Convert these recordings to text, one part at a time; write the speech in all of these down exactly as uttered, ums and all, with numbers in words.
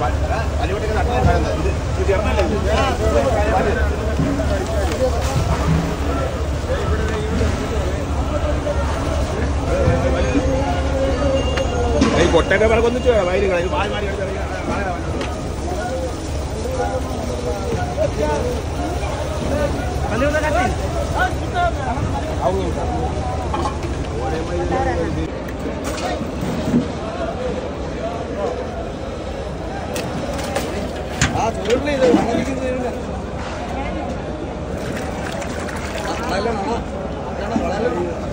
കൊട്ടൊക്കെ പറക്കൊന്നിച്ചു വയലുകൾ മാറി മാറി ആ ചോറില്ലേ ഇത് മണലിക്കുന്നില്ല വളരെ മണ അതാണ് വളരെ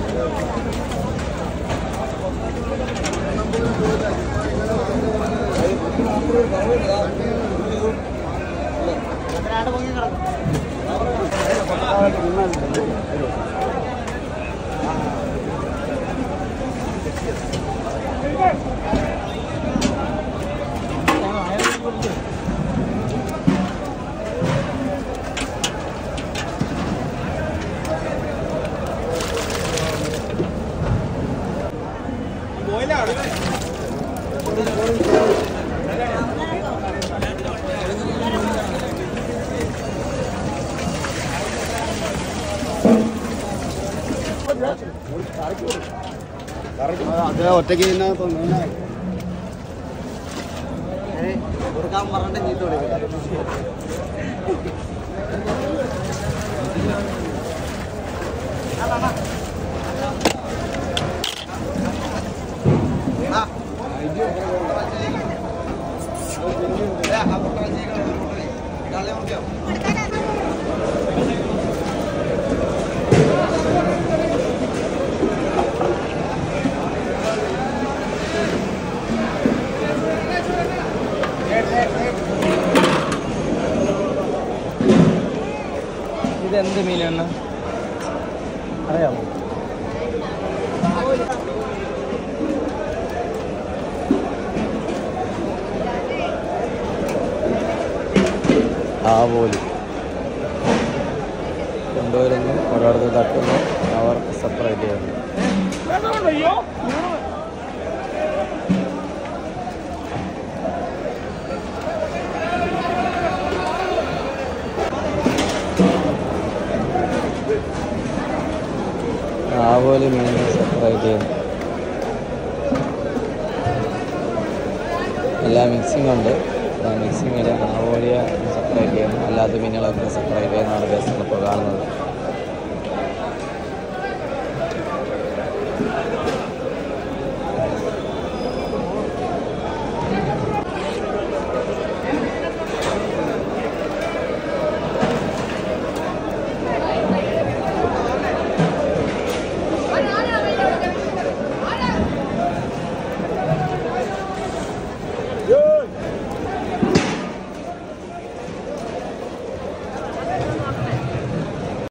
അത് ഒറ്റയ്ക്ക് കൊടുക്കാൻ പറഞ്ഞിട്ട് ചീത്ത ഇതെന്ത് മീനാണ് അറിയാമോ? ആവോലി കൊണ്ടുവരുന്നു, ഒരിടത്ത് തട്ടുന്നു, അവർ സെപ്പറേറ്റ് ചെയ്യുന്നു. ആവോലി മീനിനെ സെപ്പറേറ്റ് ചെയ്യുന്നു. എല്ലാ മിക്സിംഗ് ഉണ്ട്. മിക്സിങ്ങിൽ ആവോലിയെ സെപ്പറേറ്റ് ചെയ്യുന്നു, അല്ലാത്ത മീനുകളൊക്കെ സെപ്പറേറ്റ് ചെയ്യുന്നതാണ് ഇപ്പോൾ കാണുന്നത്.